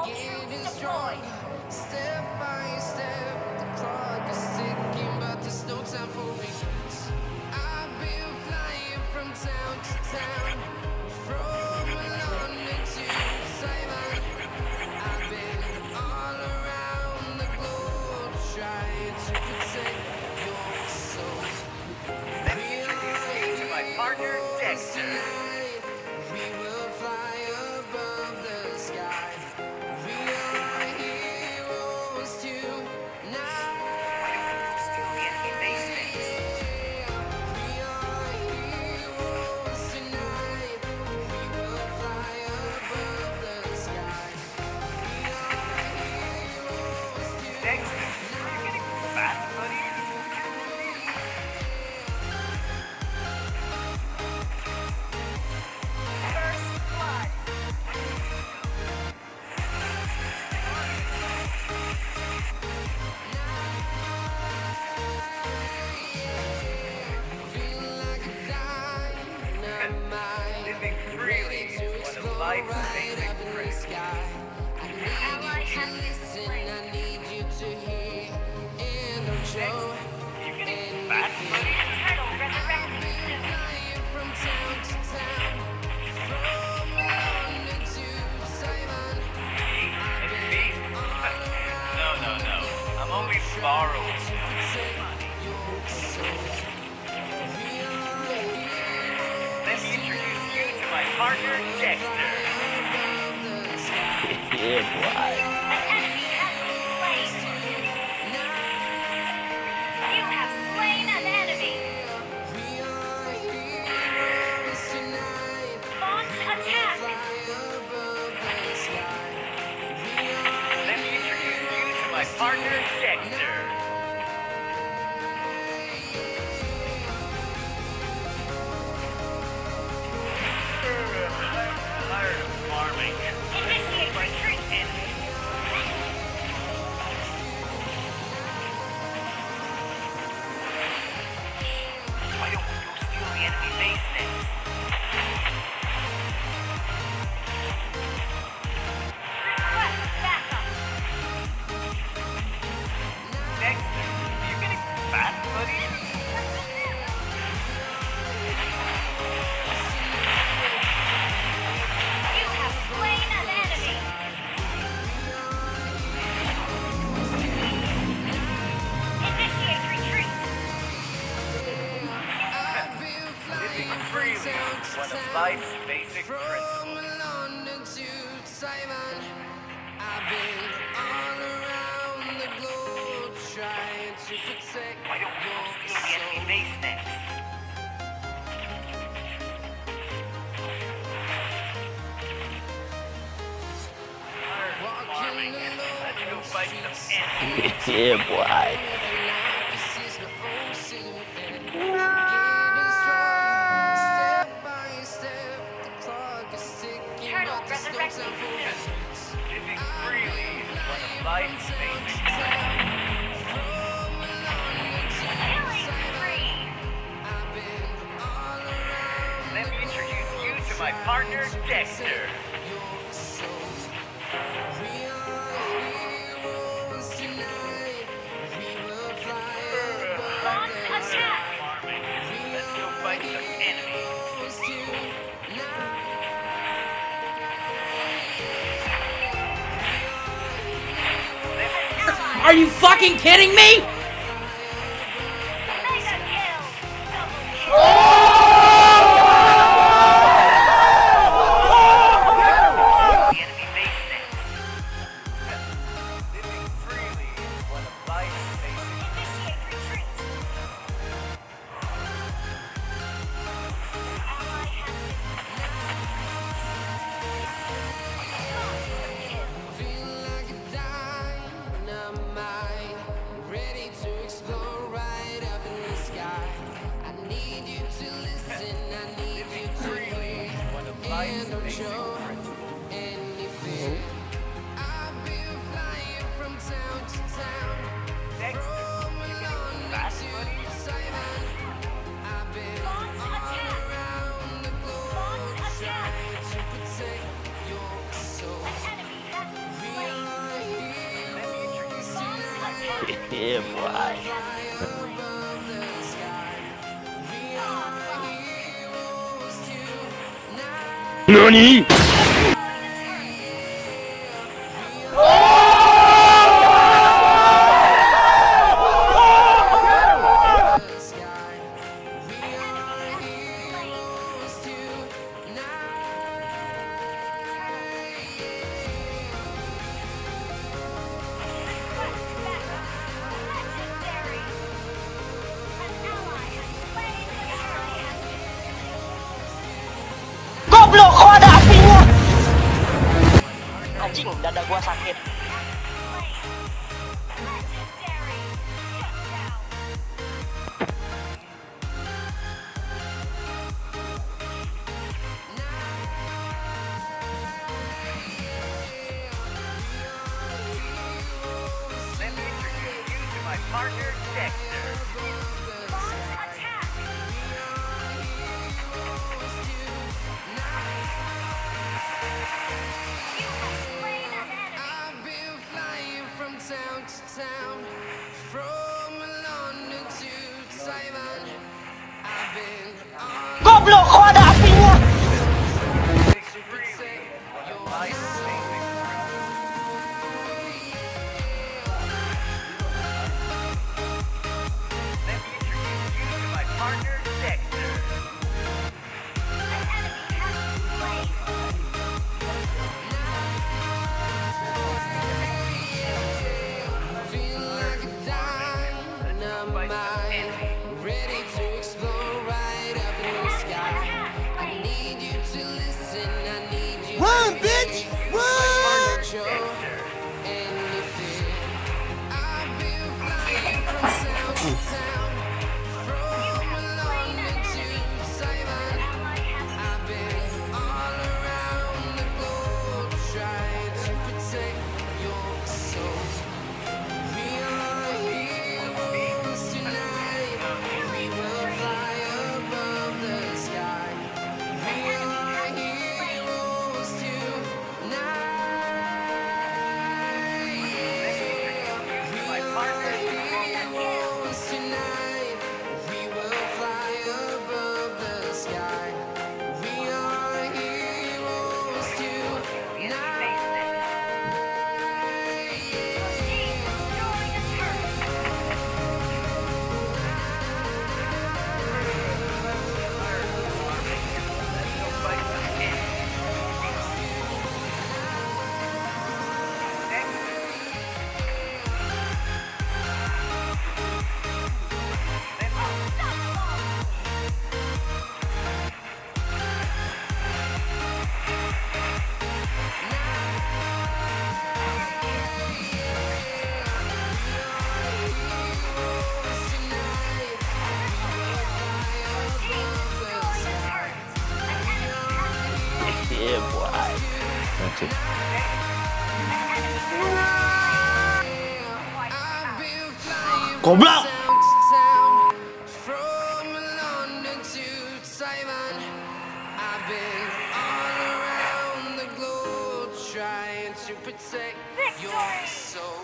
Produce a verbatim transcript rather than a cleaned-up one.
Troops deployed. Step by step, the clock is ticking, but there's no time for regrets. I've been flying from town to town, from London to Taiwan. I've been all around the globe trying to protect your soul. Let me introduce you to my partner, Dexter. We will fly above the sky. We are heroes tonight. Steal the enemy base. We are heroes tonight. We will fly above the sky. We are heroes tonight. Dexter, are you getting fat, buddy? First blood. Feel like a dynamite. Living freely is one of life's basic principles. Ally has listen, I need you to hear. And don't show Are you getting fat, buddy? Turtle resurrecting soon. flying from town to town, from London to Taiwan. It's me? No, no, no. I'm only borrowing. Let me introduce you to my partner, Dexter. Yeah, boy. An enemy has been slain. You have slain an enemy. Launch attack. Let me introduce you to my partner, Dexter. I'm tired of farming. Initiate retreat. Why don't we go steal the enemy base next? Request backup. Dexter, are you getting fat, buddy? You have slain an enemy. Initiate retreat. Living freely is one of life's basic From principles. London to Taiwan, I've been all around the globe trying to protect Why don't we go your steal the enemy soul. base next? Tired of farming. Let's go fight some enemies. Yeah, boy. This is my own scene, and getting strong, step by step. The clock is ticking, Turtle but there's no resurrecting time for soon. regrets. Living freely is one of life's basic From London to Killing spree. I've been all around Let me introduce you to my partner, Dexter. your soul. We are heroes tonight. We will fly above Launch the attack. Farming. Let's go fight some enemies. stars tonight. Are you fucking kidding me? Mega kill. Double kill. The enemy base next. Living freely is one of life's basic Initiate retreat. Ally has been slain. Feel like a dynamite, ready Yeah, boy. NANI?! Goblok, kok ada apinya? Anjing, dada gua sakit. Let me introduce you to my partner, Dexter. I've been flying from town to town, from London to Taiwan. I've been on Goblok, kok ada apinya? Let me introduce you to my partner, Dexter. feel like a dynamite, ready to explode right up in the sky. I need you to listen, I need you Run, to bitch! Run! show anything. I've been flying from town to town, from London to Taiwan. I've been all around the globe trying to protect your soul. We are heroes tonight. We will fly above the sky. We are heroes tonight. We are heroes tonight. We will fly above the sky. We are heroes tonight. Yeah, boy. That's it. I've been flying Goblok! town to town, from London to Taiwan. I've been all around the globe trying to protect your soul.